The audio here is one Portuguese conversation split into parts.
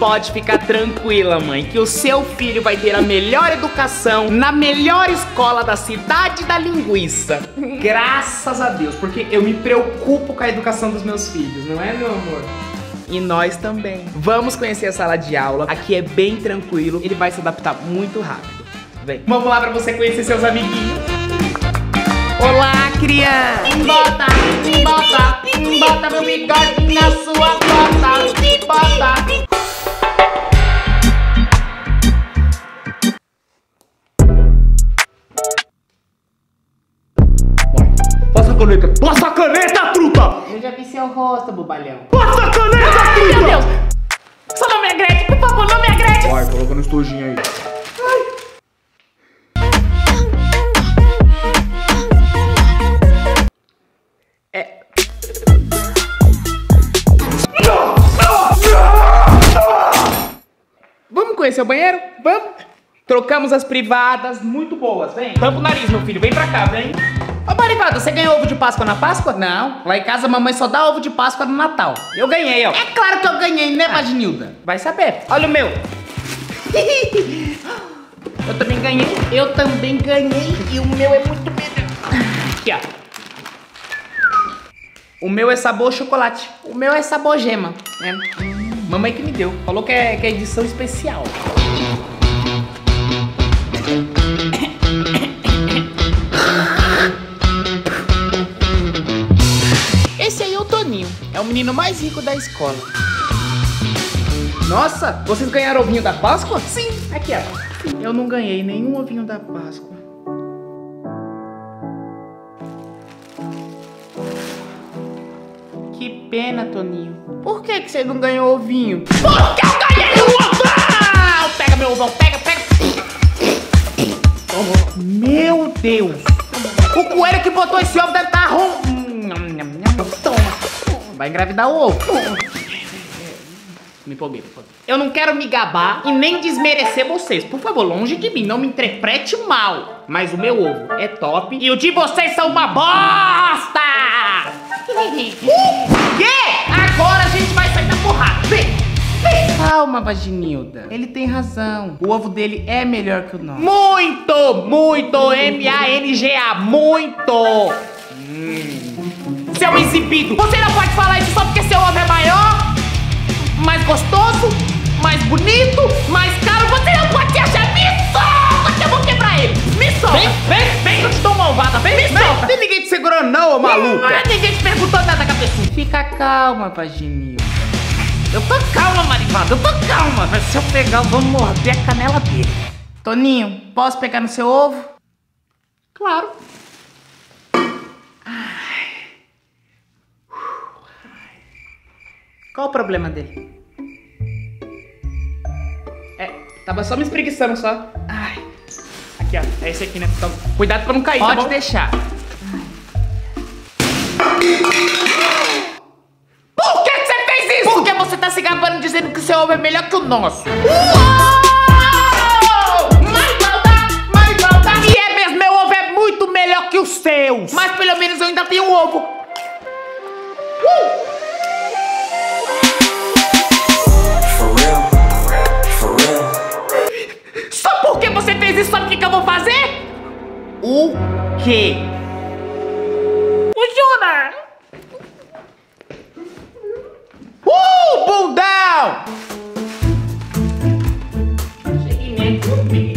pode ficar tranquila, mãe, que o seu filho vai ter a melhor educação na melhor escola da cidade da linguiça. Graças a Deus, porque eu me preocupo com a educação dos meus filhos, não é, meu amor? E nós também. Vamos conhecer a sala de aula. Aqui é bem tranquilo, ele vai se adaptar muito rápido. Vem. Vamos lá pra você conhecer seus amiguinhos. Olá, criança! Bota meu bigode na sua bota! Bota! Passa a caneta, truta! Eu já vi seu rosto, bobalhão. Passa a caneta, truta! Meu Deus! Só não me agrede, por favor, não me agrede! Vai, coloca no estojinho aí. Vamos conhecer o banheiro? Vamos! Trocamos as privadas, muito boas, vem. Tampa o nariz, meu filho, vem pra cá, vem. Ô, Marivada, você ganhou ovo de Páscoa na Páscoa? Não, lá em casa a mamãe só dá ovo de Páscoa no Natal. Eu ganhei, ó. É claro que eu ganhei, né, Vaginilda? Vai saber. Olha o meu. Eu também ganhei. E o meu é muito melhor. Aqui, ó. O meu é sabor chocolate. O meu é sabor gema. É. Mamãe que me deu. Falou que é edição especial. Esse aí é o Toninho. É o menino mais rico da escola. Nossa, vocês ganharam ovinho da Páscoa? Sim. Aqui, ó. Eu não ganhei nenhum ovinho da Páscoa. Que pena, Toninho. Por que você não ganhou ovinho? Porque eu ganhei o ovão! Pega meu ovão, pega. Meu Deus! O coelho que botou esse ovo deve estar Toma. Vai engravidar o ovo. Me empolguei. Eu não quero me gabar e nem desmerecer vocês. Por favor, longe de mim, não me interprete mal. Mas o meu ovo é top e o de vocês são uma bosta! Quê? Agora a gente vai sair da porrada. Vem! Calma, Vaginilda. Ele tem razão. O ovo dele é melhor que o nosso. Muito! M-A-N-G-A. Muito! Seu exibido! Você não pode falar isso só porque seu ovo é maior, mais gostoso, mais bonito, mais caro. Você não pode se achar. Me solta que eu vou quebrar ele. Me solta. Vem, eu te dou uma ovada. Me solta. Tem ninguém te segurando não, ô maluca. Ninguém te perguntou nada, cabeçudo. Fica calma, Vaginilda. Eu tô calma, Marivada, eu tô calma. Mas se eu pegar, eu vou morder a canela dele. Toninho, posso pegar no seu ovo? Claro. Qual o problema dele? Tava só me espreguiçando só. Ai. Aqui, ó. É esse aqui, né? Então, cuidado pra não cair, Pode tá bom? deixar. Por que você fez isso? Porque você tá se gabando dizendo que o seu ovo é melhor que o nosso. Marivada! E é mesmo, meu ovo é muito melhor que os seus. Mas pelo menos eu ainda tenho um ovo. Só porque você fez isso, sabe o que eu vou fazer? O quê? O Júnior! Bundão! Cheguei, né?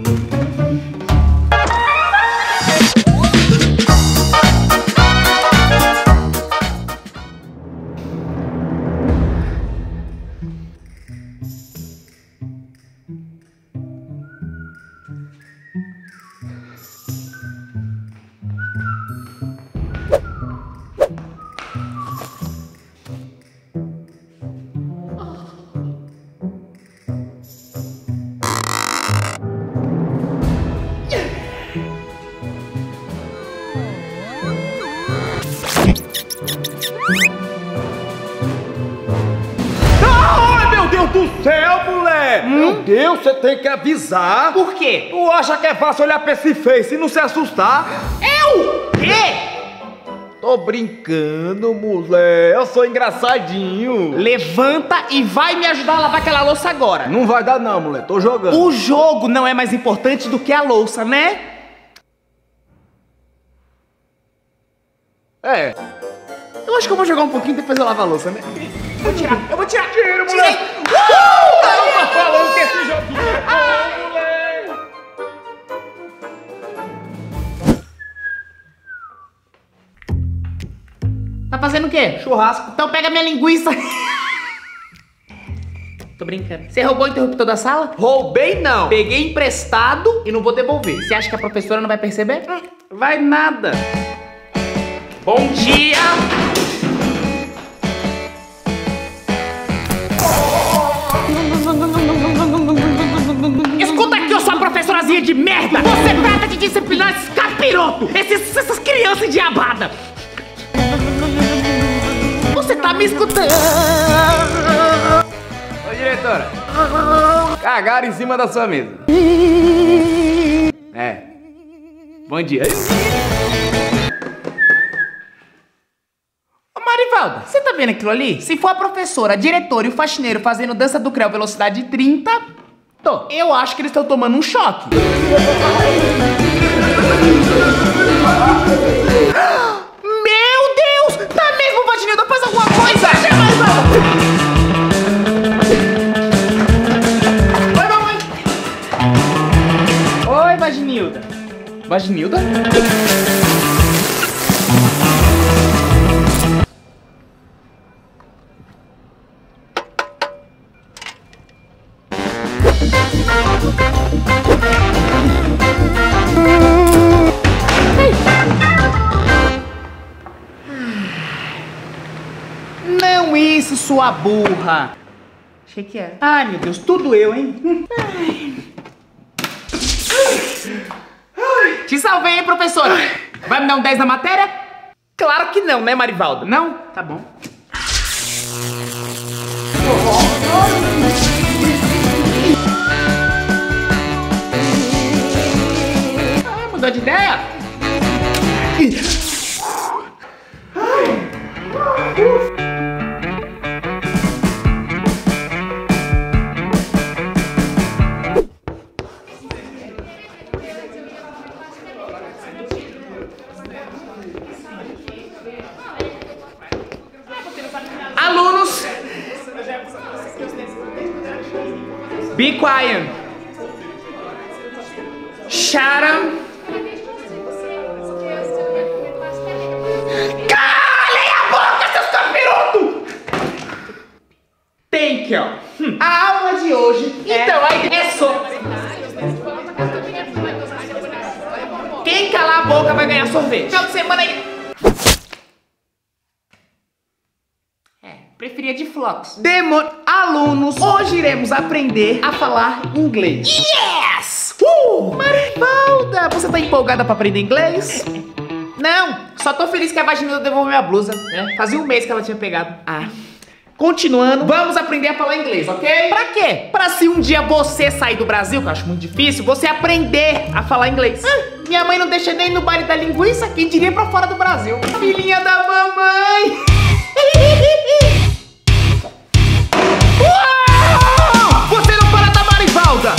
do céu, moleque! Meu Deus, você tem que avisar. Por quê? Tu acha que é fácil olhar pra esse face e não se assustar? Eu? Quê? Tô brincando, mulher. Eu sou engraçadinho. Levanta e vai me ajudar a lavar aquela louça agora. Não vai dar não, mulher. Tô jogando. O jogo não é mais importante do que a louça, né? É. Eu acho que eu vou jogar um pouquinho e depois eu lavo a louça, né? Eu vou tirar. Tira, Tirei. mulher. Tá falando que esse joguinho é bom, mulher. Tá fazendo o quê? Churrasco. Então pega minha linguiça. Tô brincando. Você roubou o interruptor da sala? Roubei não. Peguei emprestado e não vou devolver. Você acha que a professora não vai perceber? Vai nada. Bom dia! Escuta aqui, eu sou a professorazinha de merda! Você trata de disciplinar esses capirotos! Essas crianças endiabadas! Você tá me escutando? Ô, diretora. Cagaram em cima da sua mesa. É. Bom dia. Ô Marivalda, você tá vendo aquilo ali? Se for a professora, a diretora e o faxineiro fazendo dança do Creu velocidade 30, eu acho que eles estão tomando um choque. Meu Deus! Tá mesmo, Vaginilda? Faz alguma coisa! Oi, mamãe! Oi, Vaginilda. Vaginilda? Não isso, sua burra. Achei que era. Ai, meu Deus, tudo eu, hein? Te salvei, hein, professora? Vai me dar um 10 na matéria? Claro que não, né, Marivalda? Não? Tá bom. Ah, mudou de ideia? Alunos, be quiet. Shut up. Calem a boca, seus capirotos! Thank you. A aula de hoje, então, aí é só... Quem calar a boca vai ganhar sorvete. Final de semana aí... Preferia de flocos. Alunos, hoje iremos aprender a falar inglês. Yes! Marivalda, você tá empolgada pra aprender inglês? Não, só tô feliz que a Vaginilda devolveu minha blusa. Fazia um mês que ela tinha pegado. Continuando, vamos aprender a falar inglês, ok? Pra quê? Pra se um dia você sair do Brasil, que eu acho muito difícil, você aprender a falar inglês. Minha mãe não deixa nem no baile da linguiça, quem diria pra fora do Brasil. Filhinha da mamãe! Uau! Você não para da Marivalda!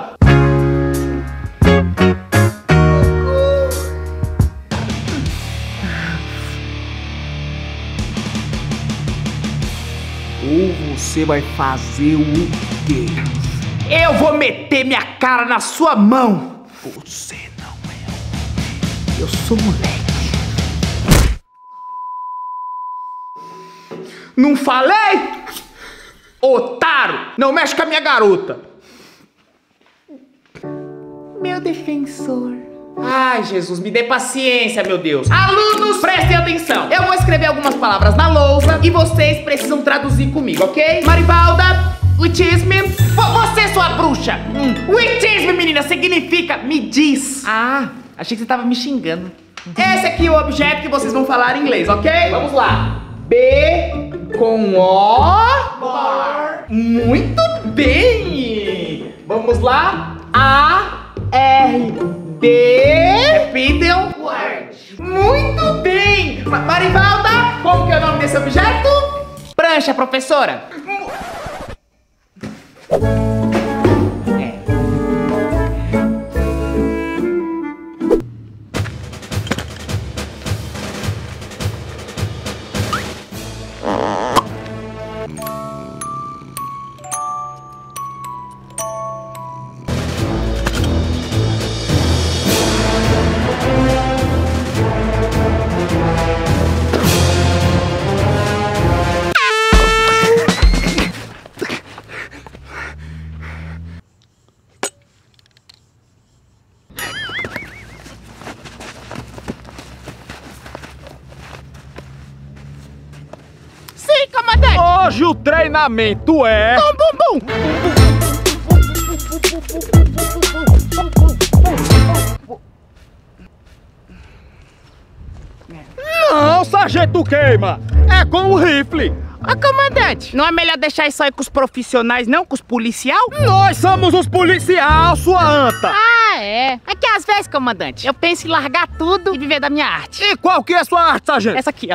Ou você vai fazer o quê? Eu vou meter minha cara na sua mão! Você não é. Eu sou moleque. Não falei? Otário! Não mexe com a minha garota! Meu defensor. Ai, Jesus, me dê paciência, meu Deus. Alunos, prestem atenção. Eu vou escrever algumas palavras na lousa e vocês precisam traduzir comigo, ok? Marivalda, witchism. Você, sua bruxa. Witchism, menina, significa me diz. Ah, achei que você tava me xingando. Esse aqui é o objeto que vocês vão falar em inglês, ok? Vamos lá. B com O. Bar. Muito bem. Vamos lá. A, R, D. Repitam. Word. Muito bem. Marivalda. lancha, professora? Hoje o treinamento é... Bum, bum, bum. Não, sargento queima! É com o rifle! Ô, comandante, não é melhor deixar isso aí com os profissionais, não? Com os policial? Nós somos os policial, sua anta! Ah, é. É que às vezes, comandante, eu penso em largar tudo e viver da minha arte. E qual que é a sua arte, sargento? Essa aqui, ó.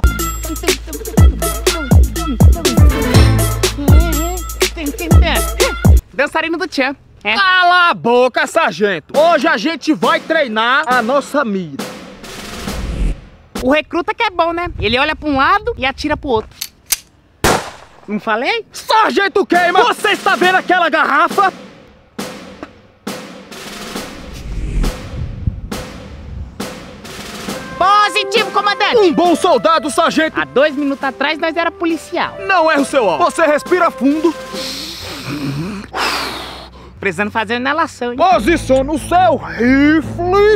Dançarino do Tchan. É. Cala a boca, sargento! Hoje a gente vai treinar a nossa mira. O recruta que é bom, né? Ele olha pra um lado e atira pro outro. Não falei? Sargento queima! Você está vendo aquela garrafa? Positivo, comandante! Um bom soldado, sargento! Há 2 minutos atrás nós era policial. Não erra o seu alvo. Você respira fundo. Precisando fazer uma inalação, hein? Posiciona o seu rifle.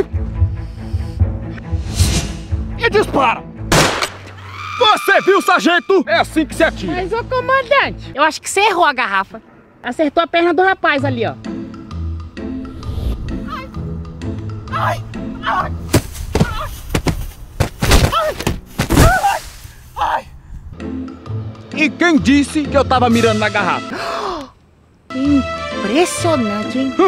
E dispara. Você viu, sargento? É assim que se atira. Mas, ô comandante, eu acho que você errou a garrafa. Acertou a perna do rapaz ali, ó. Ai! Ai! Ai! E quem disse que eu tava mirando na garrafa? Impressionante, hein?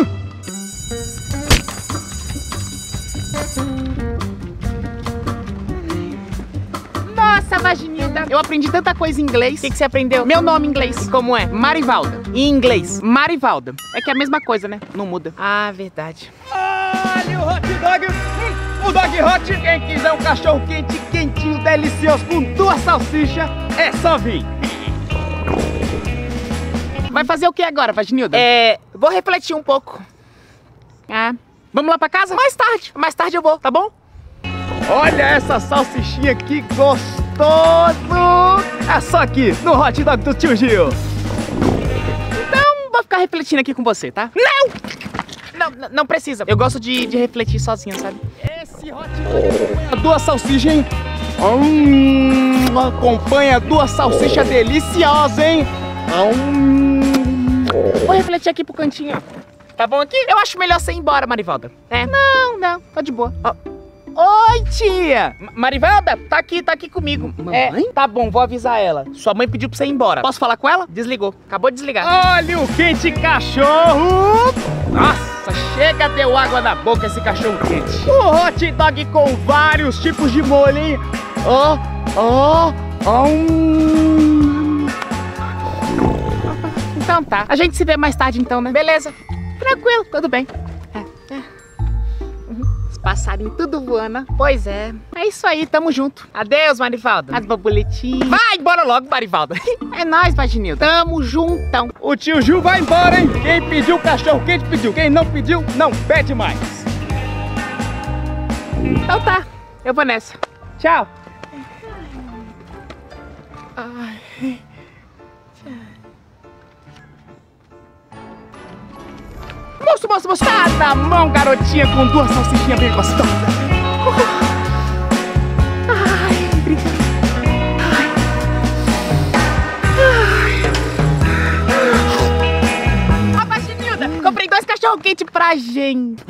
Nossa, Vaginilda, eu aprendi tanta coisa em inglês. O que você aprendeu? Meu nome em inglês. E como é? Marivalda. Em inglês, Marivalda. É que é a mesma coisa, né? Não muda. Ah, verdade. Olha o hot dog. O dog hot. Quem quiser um cachorro quente, quentinho, delicioso, com 2 salsichas, é só vir. Vai fazer o que agora, Vaginilda? Vou refletir um pouco. Ah, vamos lá pra casa? Mais tarde. Mais tarde eu vou, tá bom? Olha essa salsichinha que gostoso! É só aqui, no hot dog do tio Gil. Então, vou ficar refletindo aqui com você, tá? Não precisa. Eu gosto de refletir sozinho, sabe? Esse hot dog acompanha 2 salsichas, hein? Acompanha 2 salsichas deliciosas, hein? Vou refletir aqui pro cantinho. Tá bom aqui? Eu acho melhor você ir embora, Marivalda. Não, tá de boa. Oi, tia! Marivalda, tá aqui comigo. Mamãe? Tá bom, vou avisar ela. Sua mãe pediu pra você ir embora. Posso falar com ela? Desligou. Acabou de desligar. Olha o quente cachorro! Nossa, chega, deu água na boca esse cachorro quente. O hot dog com vários tipos de molho, hein? Então tá. A gente se vê mais tarde então, né? Beleza. Tranquilo, tudo bem. Os passarinhos tudo voando. Pois é. É isso aí, tamo junto. Adeus, Marivalda. As borboletinhas. Vai embora logo, Marivalda. É nóis, Vaginilda. Tamo juntão. O tio Gil vai embora, hein? Quem pediu cachorro quente pediu. Quem não pediu, não pede mais. Então tá. Eu vou nessa. Tchau. Ai. Moço, tá na mão, garotinha, com 2 salsichinhas bem gostosas. Ai, obrigada. Ai. Ó, Vaginilda, comprei 2 cachorro-quente pra gente.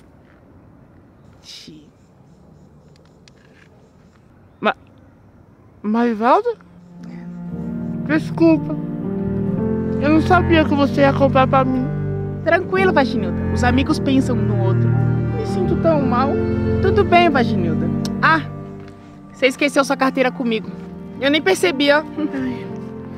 Marivalda? Desculpa. Eu não sabia que você ia comprar pra mim. Tranquilo, Vaginilda. Os amigos pensam um no outro. Me sinto tão mal. Tudo bem, Vaginilda. Ah, você esqueceu sua carteira comigo. Eu nem percebi, ó.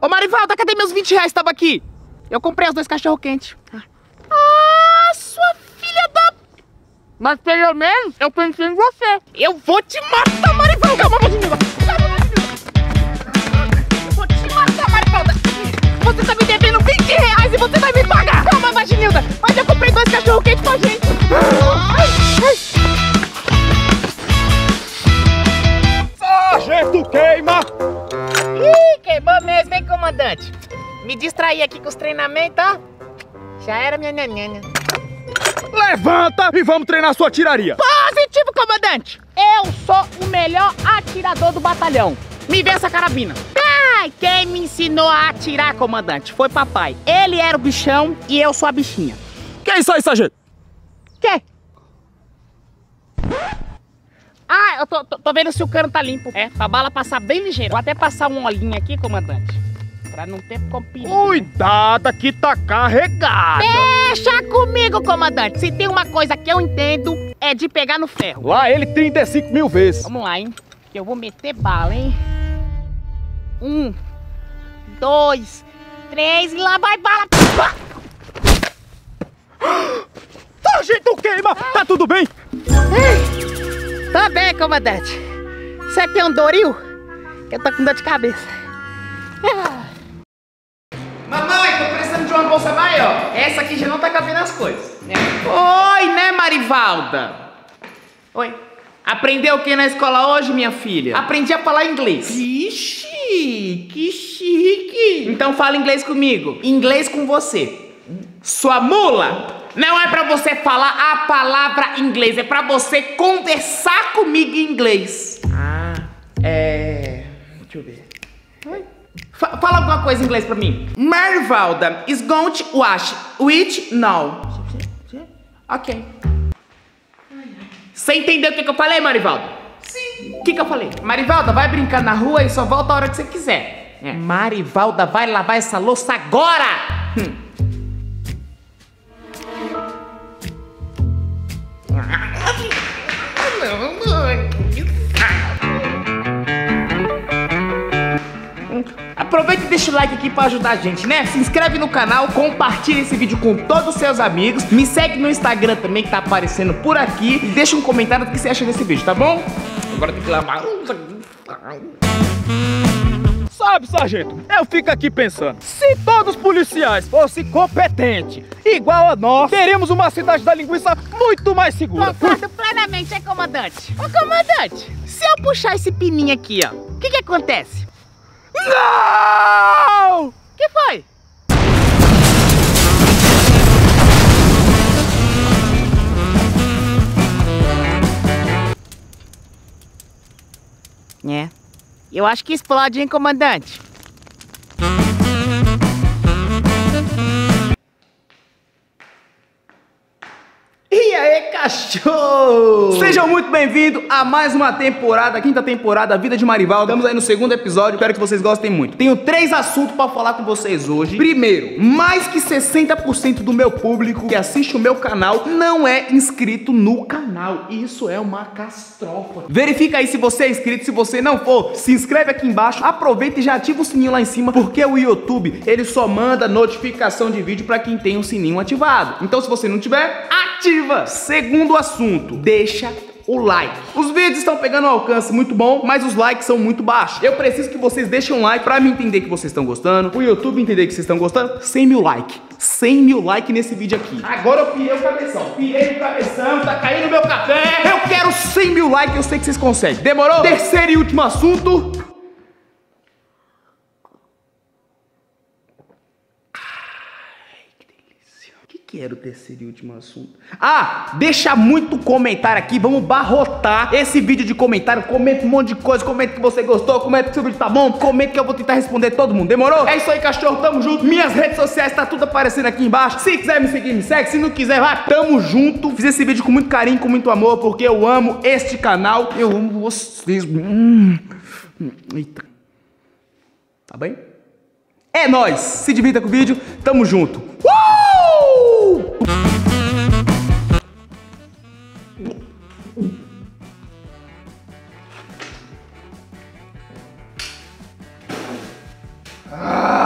Ô, Marivalda, cadê meus 20 reais? Tava aqui. Eu comprei os 2 cachorro-quentes. Ah, sua filha da... Mas pelo menos eu pensei em você. Eu vou te matar, Marivalda. Calma, Vaginilda. Eu vou te matar, Marivalda. Você tá me devendo 20 reais e você vai me pagar. Calma, Vaginilda. Mas eu comprei 2 cachorro-quentes pra gente. Sargento queima! Ih, queimou mesmo, hein, comandante? Me distraí aqui com os treinamentos, ó. Já era minha nhanhanha. Levanta e vamos treinar sua tiraria. Positivo, comandante! Eu sou o melhor atirador do batalhão. Me vê essa carabina. Ai, quem me ensinou a atirar, comandante, foi papai. Ele era o bichão e eu sou a bichinha. Que é isso aí, sargento? Quê? Ah, eu tô vendo se o cano tá limpo. É, pra bala passar bem ligeiro. Vou até passar um olhinho aqui, comandante. Pra não ter perigo. Cuidado que tá carregado. Deixa comigo, comandante. Se tem uma coisa que eu entendo, é de pegar no ferro. Lá ele 35 mil vezes. Vamos lá, hein? Que eu vou meter bala, hein? 1, 2, 3 e lá vai bala. Sargento queima! Tá tudo bem? Tá bem, comandante. Você quer um Doril? Que eu tô com dor de cabeça. Mamãe, tô precisando de uma bolsa maior. Essa aqui já não tá cabendo as coisas. Oi, né, Marivalda? Oi. Aprendeu o que na escola hoje, minha filha? Aprendi a falar inglês. Ixi, que chique. Então fala inglês comigo. Inglês com você. Sua mula. Não é pra você falar a palavra inglês, é pra você conversar comigo em inglês. Deixa eu ver. Oi? Fala alguma coisa em inglês pra mim. Marivalda is going to wash with now. Ok. Você entendeu o que eu falei, Marivalda? Sim. O que eu falei? Marivalda, vai brincar na rua e só volta a hora que você quiser. Marivalda, vai lavar essa louça agora! Aproveita e deixa o like aqui pra ajudar a gente, né? Se inscreve no canal, compartilha esse vídeo com todos os seus amigos. Me segue no Instagram também, que tá aparecendo por aqui. E deixa um comentário do que você acha desse vídeo, tá bom? Agora tem que lavar. Sabe, sargento, eu fico aqui pensando, se todos os policiais fossem competentes, igual a nós, teríamos uma cidade da linguiça muito mais segura. Concordo plenamente, comandante. Ô, comandante, se eu puxar esse pininho aqui, ó, o que acontece? Não! Que foi? Eu acho que explode, hein, comandante? E aí, cachorro! Sejam muito bem-vindos a mais uma temporada, a 5ª temporada, A Vida de Marivalda. Estamos aí no 2º episódio, espero que vocês gostem muito. Tenho 3 assuntos pra falar com vocês hoje. Primeiro, mais que 60% do meu público que assiste o meu canal não é inscrito no canal. Isso é uma catástrofe. Verifica aí se você é inscrito, se você não for, se inscreve aqui embaixo, aproveita e já ativa o sininho lá em cima, porque o YouTube, ele só manda notificação de vídeo pra quem tem o sininho ativado. Então se você não tiver, ativa! Segundo assunto, deixa o like. Os vídeos estão pegando um alcance muito bom, mas os likes são muito baixos. Eu preciso que vocês deixem um like pra me entender que vocês estão gostando, o YouTube entender que vocês estão gostando. 100 mil likes. 100 mil likes nesse vídeo aqui. Agora eu pirei o cabeção. Pirei o cabeção, tá caindo meu café. Eu quero 100 mil likes, eu sei que vocês conseguem. Demorou? Terceiro e último assunto. Que era o terceiro e último assunto? Deixa muito comentário aqui, vamos barrotar esse vídeo de comentário. Comenta um monte de coisa, comenta que você gostou, comenta que o vídeo tá bom, comenta que eu vou tentar responder todo mundo, demorou? É isso aí, cachorro, tamo junto. Minhas redes sociais tá tudo aparecendo aqui embaixo. Se quiser me seguir, me segue. Se não quiser, vai, tamo junto. Fiz esse vídeo com muito carinho, com muito amor, porque eu amo este canal. Eu amo vocês. Eita. Tá bem? É nóis, se divirta com o vídeo, tamo junto. Ah!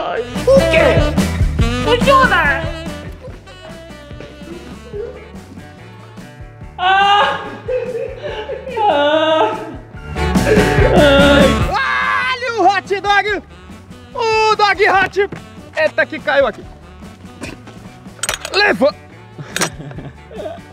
O quê? O Júnior! Olha o hot dog! O dog hot! Eita que caiu aqui! Leva!